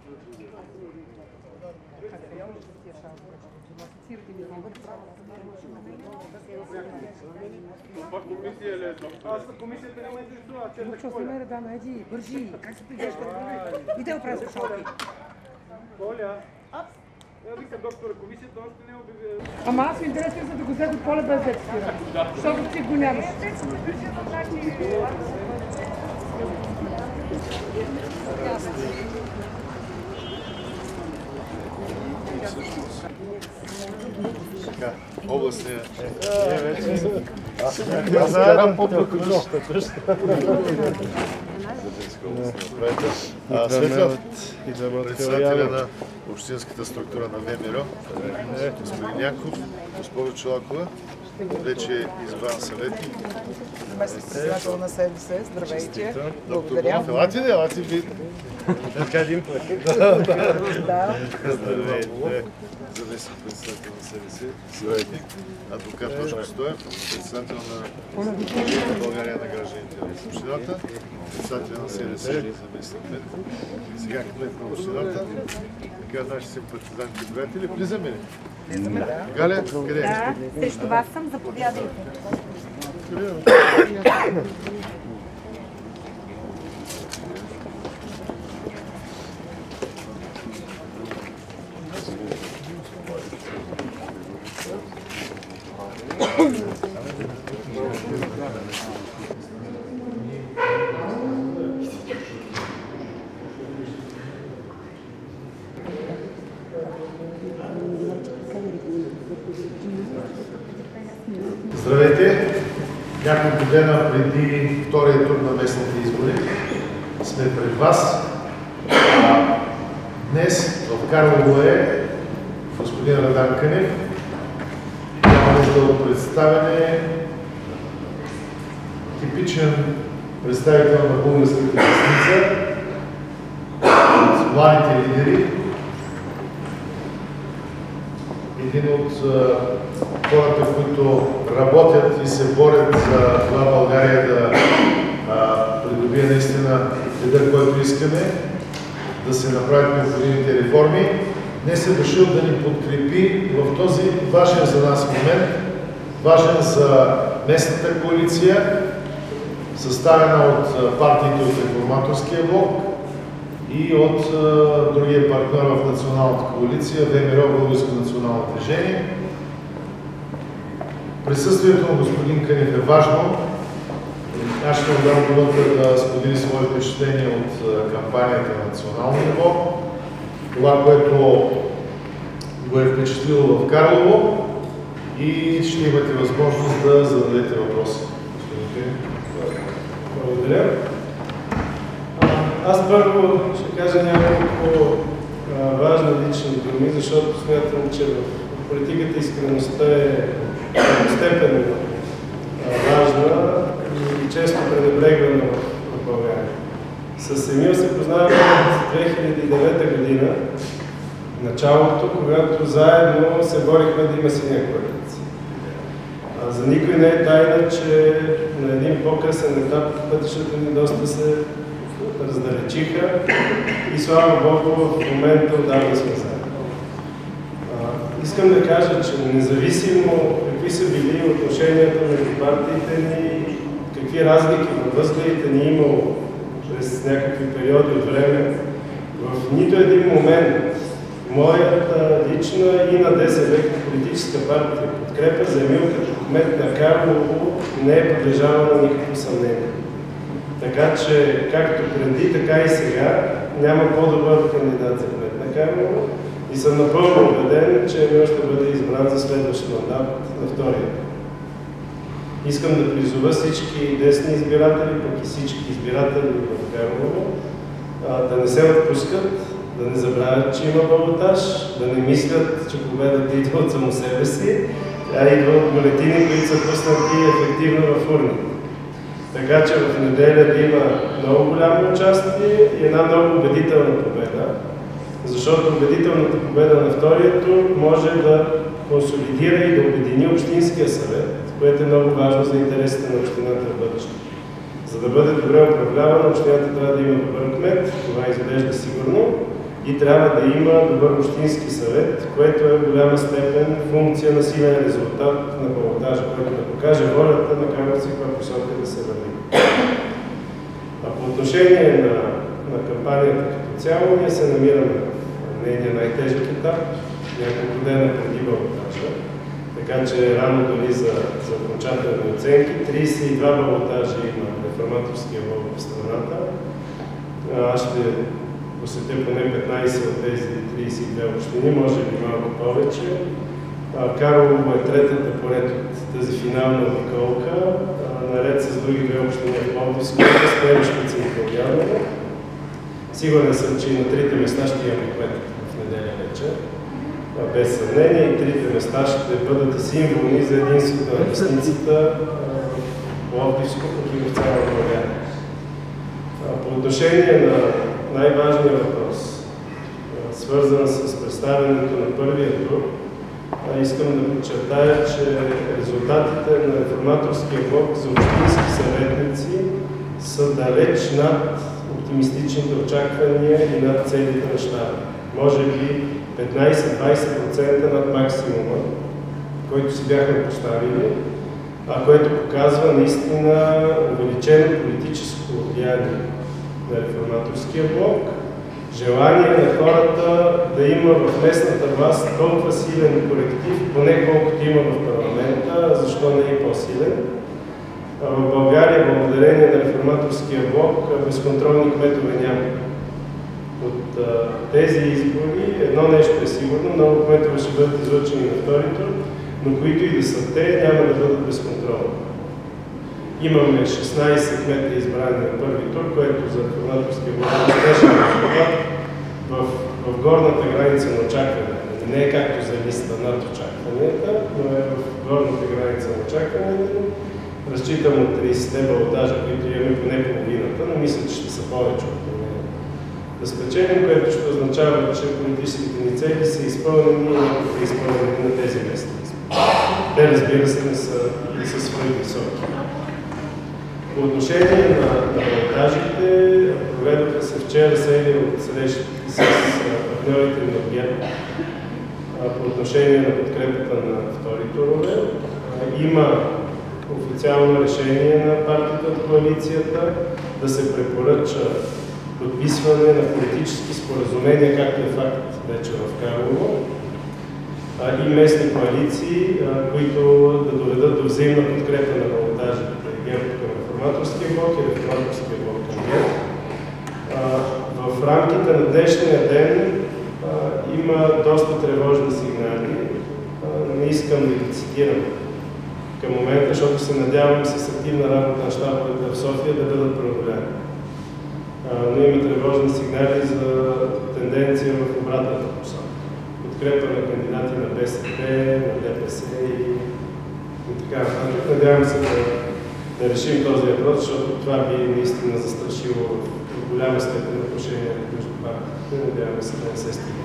Комисията няма интересува. Что, снимай да найди, бържи, как се придеш? Иде оправи слушалки. Коля, я вика доктора, комисията още не обяви. Ама аз ми интересувам да го взе до поле без да цитира. Защото ти го нямаш. Областния. Аз карам по-прокурор. Светлев, председателя на общинската структура на ВМРО, господин Янков, госпожа Чолакова, вече избран съветник. Заместник председател на СДС, здравейте. Благодаря. Елате ви. Така един път. Здравейте. Заместник председател на СДС, съветник. Адвокат Тошко Стоев, председател на България на гражданите в общината, председател на СДС, заместник кмет, сега кмет на общината. Така, наши симпатизанти и приятели, влизаме ли? Влизаме, да. Галя, къде? Да, срещу вас съм, заповядайте. Здравейте! Няколко дена преди втория тур на местните избори сме пред вас. Днес в Карлово е господин Радан Кънев. Няма нужда от представяне. Типичен представител на българската десница, от младите лидери. Един от хората, които работят и се борят за това България да придобие наистина лидер, който искаме, да се направят необходимите реформи. Днес е дошъл да ни подкрепи в този важен за нас момент, важен за местната коалиция, съставена от партиите от Реформаторския блок и от другия партньор в националната коалиция, ВМРО, Българско национално движение. Присъствието на господин Кънев е важно. Аз ще му дам думата да сподели свои впечатления от кампанията на национално ниво, това, което го е впечатлило в Карлово, и ще имате възможност да зададете въпроси. Благодаря. Аз първо ще кажа няколко важни лични думи, защото смятам, че в политиката искреността е степен важна и често пренебрегвана в България. С Емил се познаваме от 2009 година, началото, когато заедно се борихме да има синя коалиция. За никой не е тайна, че на един по-късен етап пътищата ни доста се раздалечиха и слава Богу в момента отдавна сме заедно. Искам да кажа, че независимо какви са били отношенията между партиите ни, какви разлики във възгледите ни имало през някакви периоди от време, в нито един момент моята лична и на ДСБ политическа партия подкрепа за Емил като кмет на Карлово не е подлежала на никакво съмнение. Така че, както преди, така и сега, няма по-добър кандидат за кмет на Карлово и съм напълно убеден, че Емил ще бъде избран за следващия мандат на втория. Искам да призова всички десни избиратели, пък и всички избиратели в Карлово да не се отпускат, да не забравят, че има балотаж, да не мислят, че победата идва от само себе си, а идва от бюлетини, които са пуснати ефективно в урните. Така че в неделя да има много голямо участие и една много убедителна победа, защото убедителната победа на втория тур може да консолидира и да обедини Общинския съвет, което е много важно за интересите на общината в бъдеще. За да бъде добре управлявана, общината трябва да има добър кмет, това изглежда сигурно, и трябва да има добър общински съвет, което е в голяма степен функция на силен резултат на балотажа, който да покаже волята на камерци, каква посока да се върви. А по отношение на кампанията като цяло, ние се намираме в нейния най-тежък етап, няколко дена преди балотажа, така че рано дори за окончателни оценки. 32 балотажа има реформаторския блок в страната. Аз ще посетя поне 15 от тези 32 общини, може би малко повече. Карлово е третата поред от тази финална обиколка, наред с други две общини в Пловдивско, с Перешница и Кългяново. Сигурен съм, че и на трите места ще имаме кмет в неделя вечер. Без съмнение, и трите места ще бъдат символни за единството на десницата в Пловдивско, като и в цяла България. По отношение на най-важния въпрос, свързан с представянето на първия тур, искам да подчертая, че резултатите на реформаторския блок за общински съветници са далеч над оптимистичните очаквания и над целите на щаба. Може би 15-20% над максимума, който си бяхме поставили, което показва наистина увеличено политическо влияние на реформаторския блок, желание на хората да има в местната власт толкова силен коректив, поне колкото има в парламента, защо не и по-силен. В България, благодарение на реформаторския блок, безконтролни кметове няма. От тези избори едно нещо е сигурно, много кметове ще бъдат излъчени на втори тур, но които и да са те, няма да бъдат безконтролни. Имаме 16 кмета избрани на първи тур, което за реформаторския блок беше в горната граница на очакване. Не е както за листа над очакванията, но е в горната граница на очакванията. Разчитам от 30-те балотажа, които имаме поне половината, но мисля, че ще са повече от половината да спечелим, което ще означава, че политическите ни цели са изпълнени и изпълнени на тези местни избори. Те, разбира се, не са свои високи. По отношение на балотажите, проведоха се вчера серия от срещи с партньорите на ГЕРБ по отношение на подкрепата на втори турове. Има официално решение на партията от коалицията да се препоръча подписване на политически споразумения, както е факт вече в Карлово, и местни коалиции, които да доведат до взаимна подкрепа на балотажите ГЕРБ към реформаторския блок и реформаторския блок към ГЕРБ. В рамките на днешния ден има доста тревожни сигнали. Не искам да ги цитирам към момента, защото се надявам с активна работа на щабовете в София да бъдат преодолени. Но има тревожни сигнали за тенденция в обратната посока. Подкрепа на кандидати на БСП, на ДПС и така нататък. Надявам се да решим този въпрос, защото това би наистина застрашило в голяма степен отношението между партиите. Надяваме се да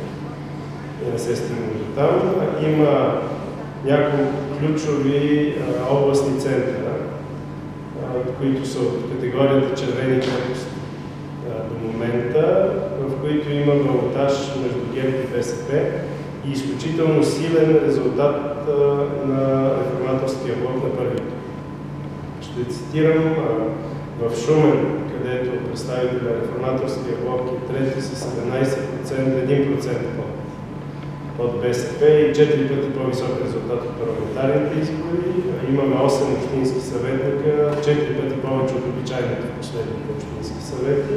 не се стигне до там. Има няколко ключови областни центъра, които са от категорията червени крепости до момента, в които има балотаж между ГЕРБ и БСП и изключително силен резултат на реформаторския блок на първи тур. Ще цитирам в Шумен, където представители на реформаторския блок е трети с 17%, 1% от БСП и 4 пъти по-висок резултат от парламентарните избори. Имаме 8 общински съветника, 4 пъти повече от обичайните в последните общински съвети.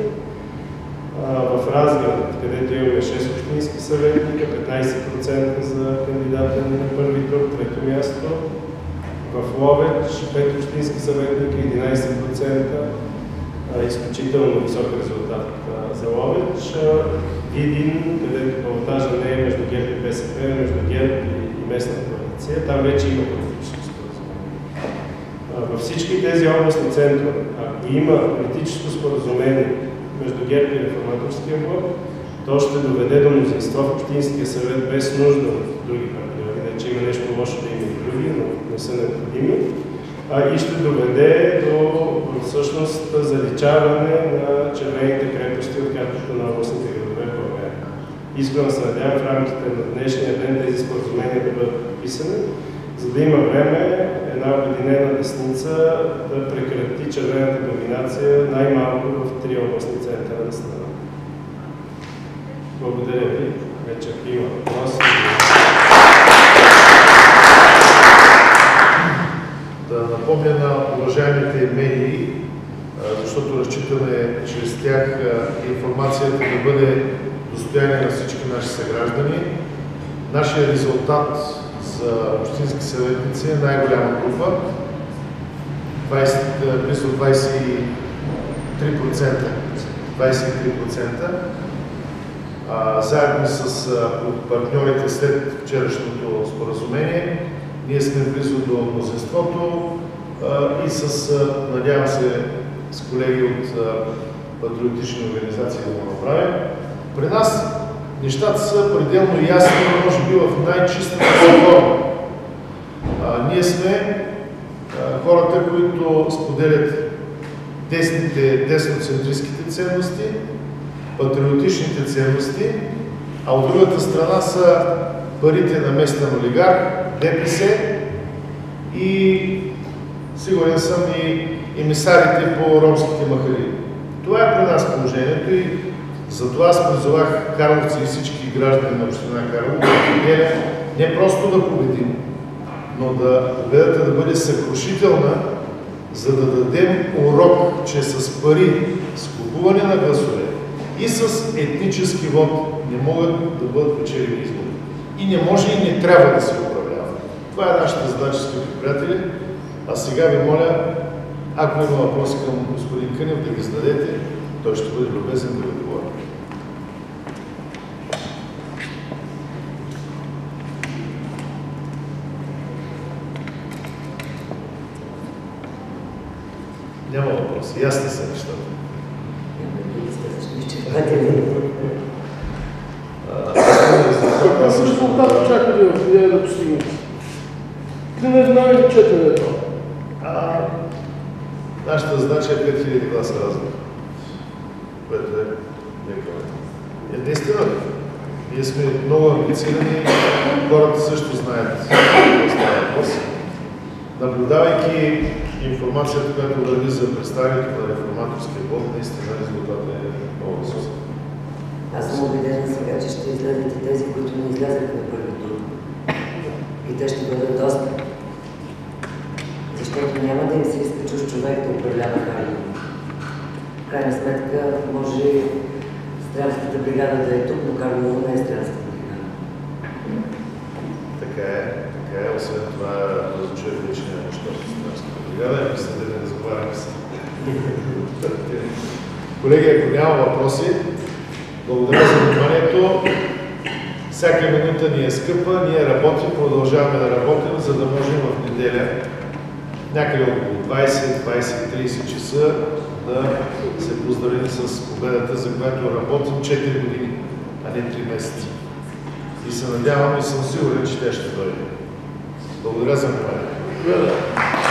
В Разград, където имаме 6 общински съветника, 15% за кандидата на първи тур, трето място. В Ловеч 5 общински съветника, 11%, изключително висок резултат за Ловеч. Видин, където балотажа не е между ГЕРБ и БСП, между ГЕРБ и местна коалиция. Там вече има политическо споразумение. Във всички тези областни центрове, ако има политическо споразумение между ГЕРБ и реформаторския блок, то ще доведе до мнозинство в Общинския съвет без нужда от други партньори. Не, че има нещо лошо да има и други, но не са необходими. И ще доведе до всъщност заличаване на червените крепости от картата на областните градове в България. Искрено се надявам в рамките на днешния ден тези споразумения да бъдат подписани, за да има време една обединена десница да прекрати червената доминация най-малко в 3 областни центъра на страната. Благодаря ви. Вече има въпроси. Да напомня на уважаемите медии, защото разчитаме чрез тях информацията да бъде достояние на всички наши съграждани. Нашия резултат за общински съветници е най-голяма група, близо 23%. Заедно с партньорите след вчерашното споразумение, ние сме близо до мнозинството и надявам се, с колеги от патриотични организации да го направим. При нас нещата са пределно ясни, може би в най-чистата форма. Ние сме хората, които споделят десноцентристските ценности, патриотичните ценности, а от другата страна са парите на местен олигарх, ДПС и сигурен съм и емисарите по ромските махали. Това е при нас положението и затова аз призовах карловци и всички граждани на община Карлово не просто да победим, но победата да бъде съкрушителна, за да дадем урок, че с пари, с купуване на гласове и с етнически вод не могат да бъдат печелени избори. И не може и не трябва да се управлява. Това е нашата задача, скъпи приятели. А сега ви моля, ако има въпроси към господин Кънев, да ги зададете, той ще бъде любезен да ви отговори. Няма въпроси. Ясни са нещата. Какъв резултат очаквате вие да постигнете? Три на една или 4 на едно? Нашата задача е 5000 гласа разлика, което е некоректно. Наистина, ние сме много амбицирани, хората също знаят какво става въпрос. Наблюдавайки информацията, която върви за представянето на реформаторския блок, наистина резултатът е много висок. Аз съм убедена сега, че ще излезете тези, които не излязаха на първи тур. И те ще бъдат доста. Защото няма да им се иска чуж човек да управлява Карлово. В крайна сметка, може Стрямската бригада да е тук, но Карлово не е Стрямската бригада. Така е. Освен това, да чуя личния неща с Стрямската бригада, и мисля да не разговаряме с колеги, ако няма въпроси, благодаря за вниманието. Всяка минута ни е скъпа, ние работим, продължаваме да работим, за да можем в неделя, някъде около 20-30 часа, да се поздравим с победата, за която работим 4 години, а не 3 месеца. И се надявам и съм сигурен, че те ще дойде. Благодаря за вниманието.